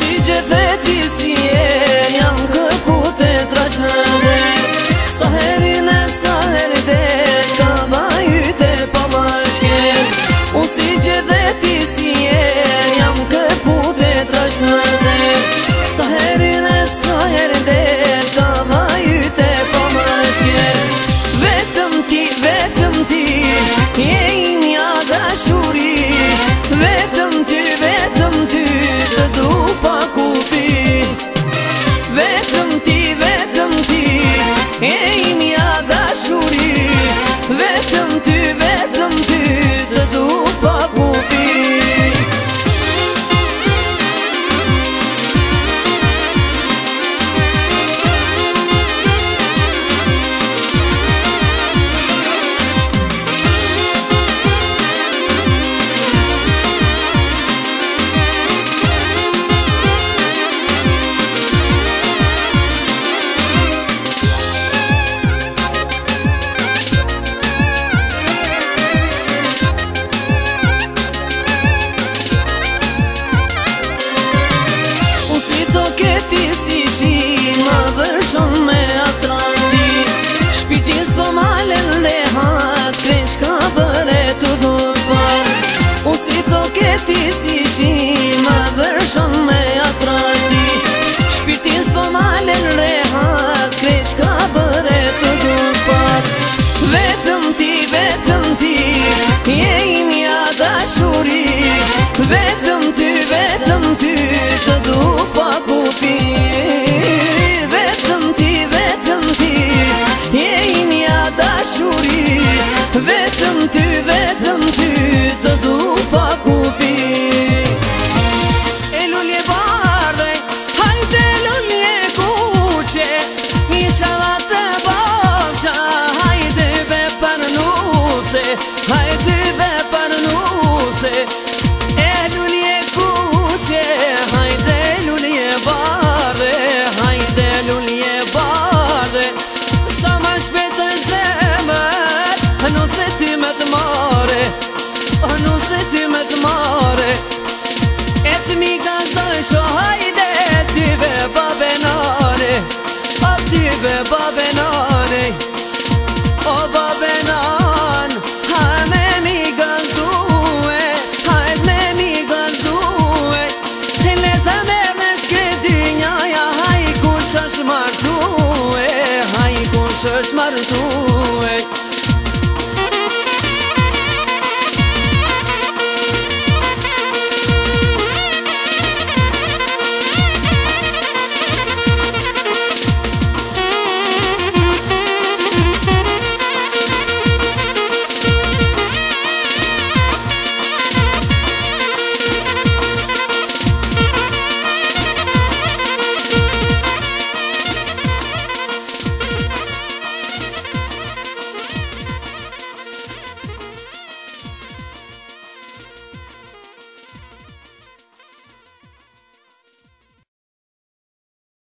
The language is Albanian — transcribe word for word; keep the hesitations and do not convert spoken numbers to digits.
si dhe ti si e jam kërkut e trashnëre. Sa herin e sa herde ka bajyte pa bashken. Unë si dhe ti si e jam kërkut e trashnëre. Sa herin e sa herde ka bajyte pa bashken. Vetëm ti, vetëm ti je imja dashuri. Vetëm ty, vetëm ty të du pa kufi. Vetëm ti, vetëm ti je imja dashuri. Vetëm ty, vetëm ty të du pa kufi. Ti si shi ma bërshon me atrati. Shpirtin s'po malen rehat, kreq ka bërë të dupat. Vetëm ti, vetëm ti je imja dashuri. Vetëm ty, vetëm ty të du pa kufi. Vetëm ti, vetëm ti je imja dashuri. Vetëm ty, vetëm ty të du pa kufi. Hajde be parnuse, e lulje kuqe. Hajde lulje barde, hajde lulje barde. Sa ma shpet e zemër, nuse ty me të mare. Nuse ty me të mare. E të mi gazoj sho hajde, ty be babenare. O ty be babenare, o babenare. Martue, hai kush është martue.